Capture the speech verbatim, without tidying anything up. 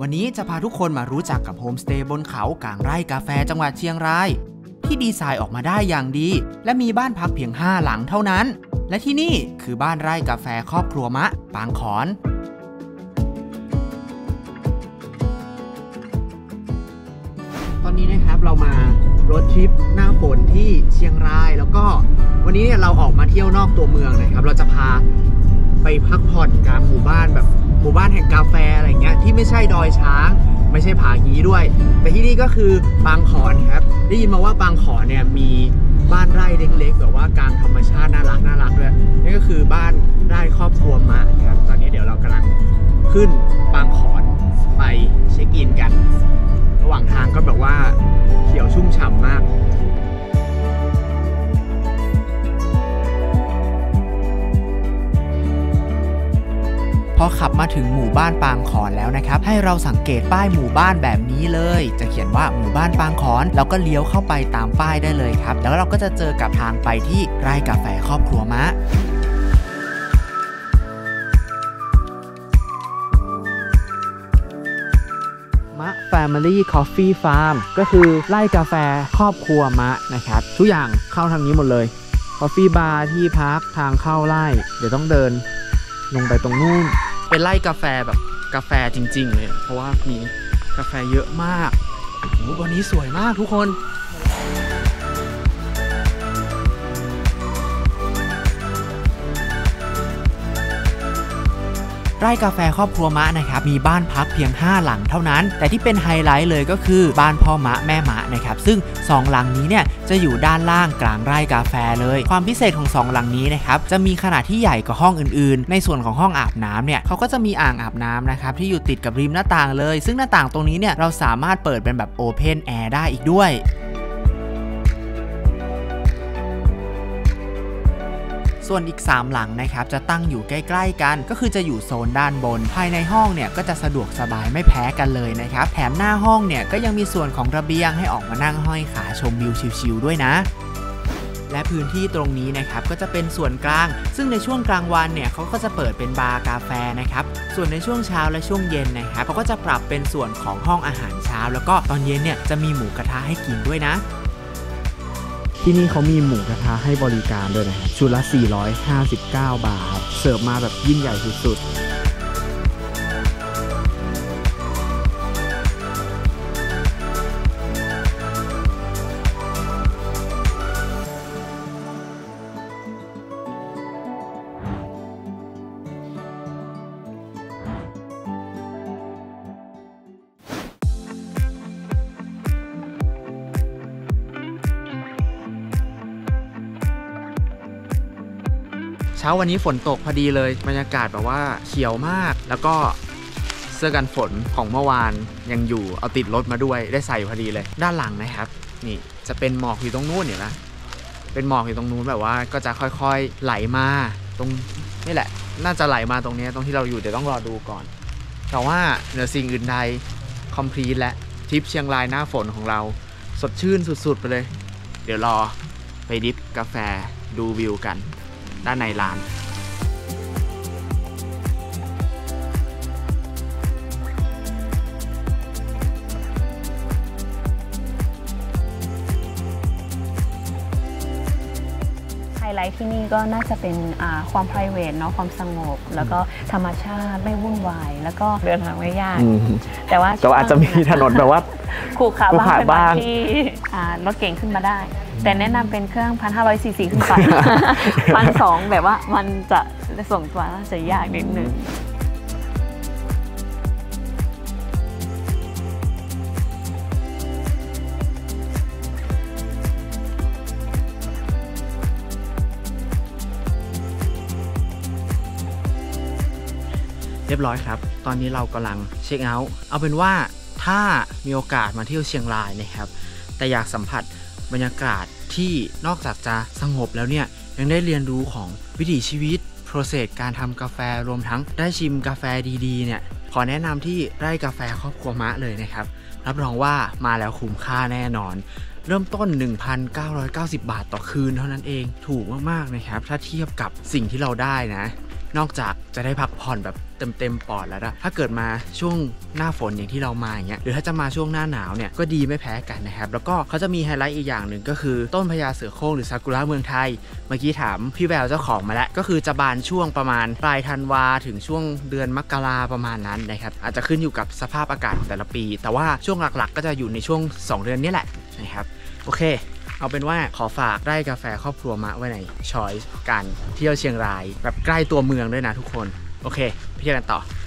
วันนี้จะพาทุกคนมารู้จักกับโฮมสเตย์บนเขากลางไร่กาแฟจังหวัดเชียงรายที่ดีไซน์ออกมาได้อย่างดีและมีบ้านพักเพียงห้าหลังเท่านั้นและที่นี่คือบ้านไร่กาแฟครอบครัวมะปางขอนตอนนี้นะครับเรามารถทริปหน้าฝนที่เชียงรายแล้วก็วันนี้เนี่ยเราออกมาเที่ยวนอกตัวเมืองนะครับเราจะพาไปพักผ่อนกลางหมู่บ้านแบบหมู่บ้านแห่งกาแฟอะไรเงี้ยที่ไม่ใช่ดอยช้างไม่ใช่ผาฮีด้วยแต่ที่นี่ก็คือปางขอนครับได้ยินมาว่าปางขอนเนี่ยมีบ้านไร่เล็กๆแบบว่ากลางธรรมชาติน่ารักน่ารักด้วยนี่ก็คือบ้านไร่ครอบครัวมะครับตอนนี้เดี๋ยวเรากำลังขึ้นปางขอนไปเช็คอินกันระหว่างทางก็แบบว่าเขียวชุ่มฉ่ำมากพอขับมาถึงหมู่บ้านปางขอนแล้วนะครับให้เราสังเกตป้ายหมู่บ้านแบบนี้เลยจะเขียนว่าหมู่บ้านปางขอนเราก็เลี้ยวเข้าไปตามป้ายได้เลยครับแล้วเราก็จะเจอกับทางไปที่ไร่กาแฟครอบครัวมะมะ Family Coffee Farm ก็คือไร่กาแฟครอบครัวมะนะครับทุกอย่างเข้าทางนี้หมดเลย Coffee Bar ที่พักทางเข้าไร่เดี๋ยวต้องเดินลงไปตรงนู้นเป็นไร่กาแฟแบบกาแฟจริงๆเลยเพราะว่ามีกาแฟเยอะมากโอ้โหวันนี้สวยมากทุกคนไร่กาแฟครอบครัวมะนะครับมีบ้านพักเพียงห้าหลังเท่านั้นแต่ที่เป็นไฮไลท์เลยก็คือบ้านพ่อมะแม่มะนะครับซึ่งสองหลังนี้เนี่ยจะอยู่ด้านล่างกลางไร่กาแฟเลยความพิเศษของสองหลังนี้นะครับจะมีขนาดที่ใหญ่กว่าห้องอื่นๆในส่วนของห้องอาบน้ำเนี่ยเขาก็จะมีอ่างอาบน้ำนะครับที่อยู่ติดกับริมหน้าต่างเลยซึ่งหน้าต่างตรงนี้เนี่ยเราสามารถเปิดเป็นแบบโอเพนแอร์ได้อีกด้วยส่วนอีกสามหลังนะครับจะตั้งอยู่ใกล้ๆกันก็คือจะอยู่โซนด้านบนภายในห้องเนี่ยก็จะสะดวกสบายไม่แพ้กันเลยนะครับแถมหน้าห้องเนี่ยก็ยังมีส่วนของระเบียงให้ออกมานั่งห้อยขาชมวิวชิลๆด้วยนะและพื้นที่ตรงนี้นะครับก็จะเป็นส่วนกลางซึ่งในช่วงกลางวันเนี่ยเขาก็จะเปิดเป็นบาร์กาแฟนะครับส่วนในช่วงเช้าและช่วงเย็นนะครับเขาก็จะปรับเป็นส่วนของห้องอาหารเช้าแล้วก็ตอนเย็นเนี่ยจะมีหมูกระทะให้กินด้วยนะที่นี่เขามีหมูกระทะให้บริการด้วยนะครับชุดละสี่ร้อยห้าสิบเก้าบาทเสิร์ฟมาแบบยิ่งใหญ่สุดเช้าวันนี้ฝนตกพอดีเลยบรรยากาศแบบว่าเขียวมากแล้วก็เสื้อกันฝนของเมื่อวานยังอยู่เอาติดรถมาด้วยได้ใส่พอดีเลยด้านหลังนะครับนี่จะเป็นหมอกอยู่ตรงนู้นเห็นไหมเป็นหมอกอยู่ตรงนู้นแบบว่าก็จะค่อยๆไหลมาตรงนี่แหละน่าจะไหลมาตรงนี้ตรงที่เราอยู่เดี๋ยวต้องรอดูก่อนแต่ว่าเหนือสิ่งอื่นใดคอมพลีทและทริปเชียงรายหน้าฝนของเราสดชื่นสุดๆไปเลยเดี๋ยวรอไปดริฟกาแฟดูวิวกันด้านในร้านไฮไลท์ที่นี่ก็น่าจะเป็นความ private เนาะความสงบแล้วก็ธรรมชาติไม่วุ่นวายแล้วก็เดินทางไม่ยากแต่ว่าก็อาจจะมีถนนแบบว่าขรุขระบ้างเป็นบางที่รถเก่งขึ้นมาได้แต่แนะนำเป็นเครื่อง หนึ่งพันห้าร้อย ซี ซี ขึ้นไป พันสองแบบว่ามันจะส่งตัวน่าจะยากนิดนึงเรียบร้อยครับตอนนี้เรากำลังเช็คเอาท์เอาเป็นว่าถ้ามีโอกาสมาเที่ยวเชียงรายนะครับแต่อยากสัมผัสบรรยากาศที่นอกจากจะสงบแล้วเนี่ยยังได้เรียนรู้ของวิถีชีวิตโปรเซสการทำกาแฟรวมทั้งได้ชิมกาแฟดีๆเนี่ยขอแนะนำที่ไร่กาแฟครอบครัวมะเลยนะครับรับรองว่ามาแล้วคุ้มค่าแน่นอนเริ่มต้น หนึ่งพันเก้าร้อยเก้าสิบ บาทต่อคืนเท่านั้นเองถูกมากๆนะครับถ้าเทียบกับสิ่งที่เราได้นะนอกจากจะได้พักผ่อนแบบเต็มๆปอดแล้วนะถ้าเกิดมาช่วงหน้าฝนอย่างที่เรามาอย่างเงี้ยหรือถ้าจะมาช่วงหน้าหนาวเนี่ยก็ดีไม่แพ้กันนะครับแล้วก็เขาจะมีไฮไลท์อีกอย่างหนึ่งก็คือต้นพญาเสือโคร่งหรือซากุระเมืองไทยเมื่อกี้ถามพี่แววเจ้าของมาแล้วก็คือจะบานช่วงประมาณปลายธันวาถึงช่วงเดือนมกราประมาณนั้นนะครับอาจจะขึ้นอยู่กับสภาพอากาศแต่ละปีแต่ว่าช่วงหลักๆก็จะอยู่ในช่วงสองเดือนนี้แหละนะครับโอเคเอาเป็นว่าขอฝากไร่กาแฟครอบครัวมะไว้ในช้อยส์การเที่ยวเชียงรายแบบใกล้ตัวเมืองด้วยนะทุกคนโอเคไปเที่ยวกันต่อ